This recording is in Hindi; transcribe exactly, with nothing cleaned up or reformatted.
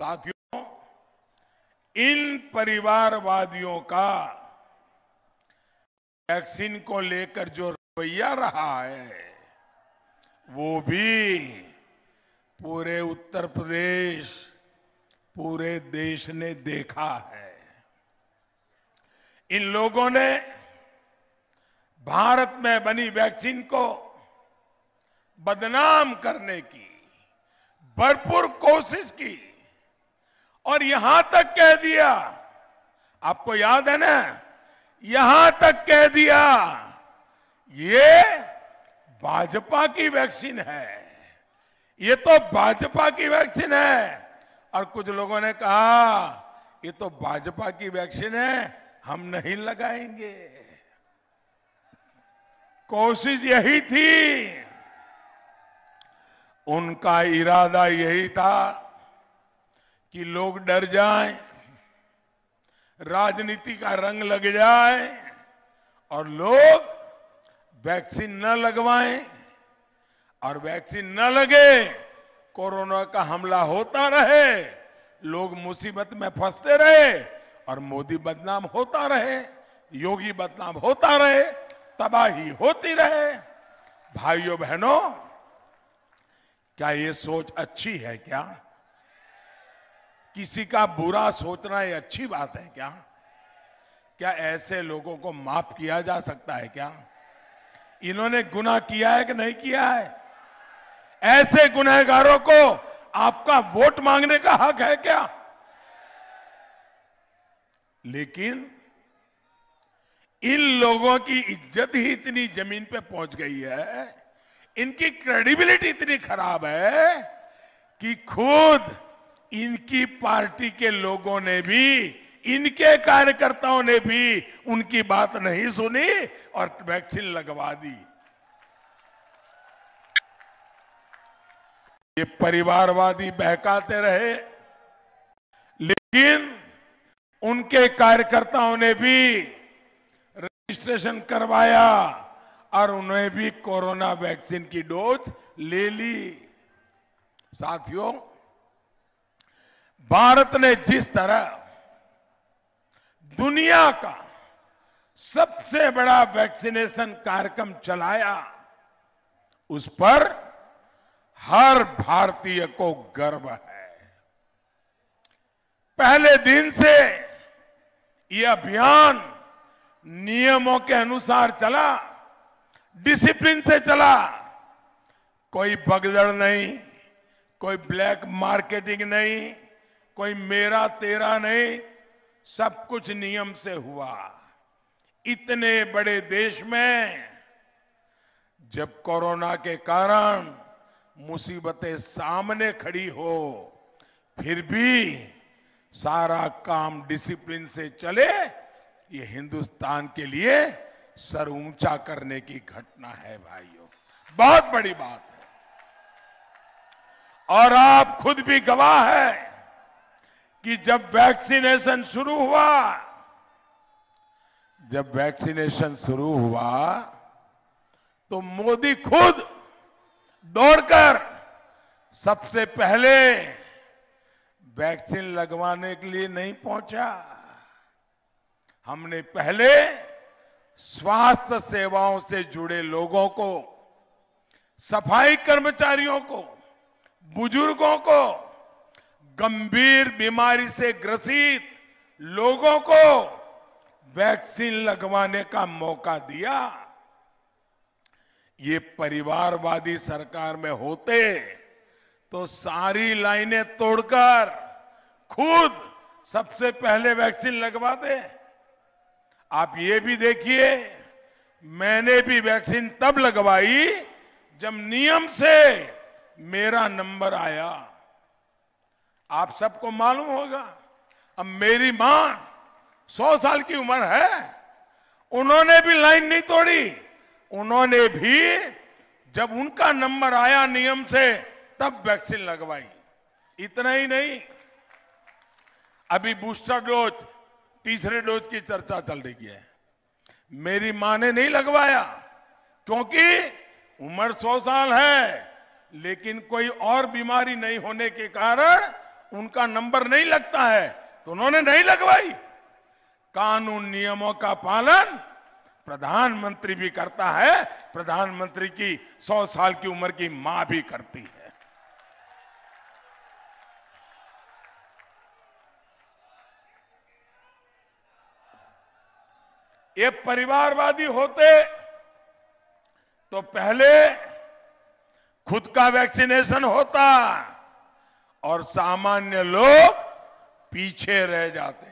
साथियों, इन परिवारवादियों का वैक्सीन को लेकर जो रवैया रहा है, वो भी पूरे उत्तर प्रदेश, पूरे देश ने देखा है। इन लोगों ने भारत में बनी वैक्सीन को बदनाम करने की भरपूर कोशिश की और यहां तक कह दिया, आपको याद है ना, यहां तक कह दिया ये भाजपा की वैक्सीन है, ये तो भाजपा की वैक्सीन है। और कुछ लोगों ने कहा ये तो भाजपा की वैक्सीन है, हम नहीं लगाएंगे। कोशिश यही थी, उनका इरादा यही था कि लोग डर जाएं, राजनीति का रंग लग जाए और लोग वैक्सीन न लगवाएं, और वैक्सीन न लगे, कोरोना का हमला होता रहे, लोग मुसीबत में फंसते रहे और मोदी बदनाम होता रहे, योगी बदनाम होता रहे, तबाही होती रहे। भाइयों बहनों, क्या ये सोच अच्छी है? क्या किसी का बुरा सोचना ये अच्छी बात है? क्या क्या ऐसे लोगों को माफ किया जा सकता है? क्या इन्होंने गुनाह किया है कि नहीं किया है? ऐसे गुनहगारों को आपका वोट मांगने का हक है क्या? लेकिन इन लोगों की इज्जत ही इतनी जमीन पे पहुंच गई है, इनकी क्रेडिबिलिटी इतनी खराब है कि खुद इनकी पार्टी के लोगों ने भी, इनके कार्यकर्ताओं ने भी उनकी बात नहीं सुनी और वैक्सीन लगवा दी। ये परिवारवादी बहकाते रहे, लेकिन उनके कार्यकर्ताओं ने भी रजिस्ट्रेशन करवाया और उन्हें भी कोरोना वैक्सीन की डोज ले ली। साथियों, भारत ने जिस तरह दुनिया का सबसे बड़ा वैक्सीनेशन कार्यक्रम चलाया, उस पर हर भारतीय को गर्व है। पहले दिन से ये अभियान नियमों के अनुसार चला, डिसिप्लिन से चला, कोई भगदड़ नहीं, कोई ब्लैक मार्केटिंग नहीं, कोई मेरा तेरा नहीं, सब कुछ नियम से हुआ। इतने बड़े देश में जब कोरोना के कारण मुसीबतें सामने खड़ी हो, फिर भी सारा काम डिसिप्लिन से चले, ये हिंदुस्तान के लिए सर ऊंचा करने की घटना है भाइयों, बहुत बड़ी बात है। और आप खुद भी गवाह है कि जब वैक्सीनेशन शुरू हुआ, जब वैक्सीनेशन शुरू हुआ तो मोदी खुद दौड़कर सबसे पहले वैक्सीन लगवाने के लिए नहीं पहुंचा। हमने पहले स्वास्थ्य सेवाओं से जुड़े लोगों को, सफाई कर्मचारियों को, बुजुर्गों को, गंभीर बीमारी से ग्रसित लोगों को वैक्सीन लगवाने का मौका दिया। ये परिवारवादी सरकार में होते तो सारी लाइनें तोड़कर खुद सबसे पहले वैक्सीन लगवाते। आप ये भी देखिए, मैंने भी वैक्सीन तब लगवाई जब नियम से मेरा नंबर आया। आप सबको मालूम होगा, अब मेरी मां सौ साल की उम्र है, उन्होंने भी लाइन नहीं तोड़ी, उन्होंने भी जब उनका नंबर आया नियम से तब वैक्सीन लगवाई। इतना ही नहीं, अभी बूस्टर डोज, तीसरे डोज की चर्चा चल रही है। मेरी मां ने नहीं लगवाया क्योंकि उम्र सौ साल है, लेकिन कोई और बीमारी नहीं होने के कारण उनका नंबर नहीं लगता है तो उन्होंने नहीं लगवाई। कानून नियमों का पालन प्रधानमंत्री भी करता है, प्रधानमंत्री की सौ साल की उम्र की मां भी करती है। ये परिवारवादी होते तो पहले खुद का वैक्सीनेशन होता और सामान्य लोग पीछे रह जाते।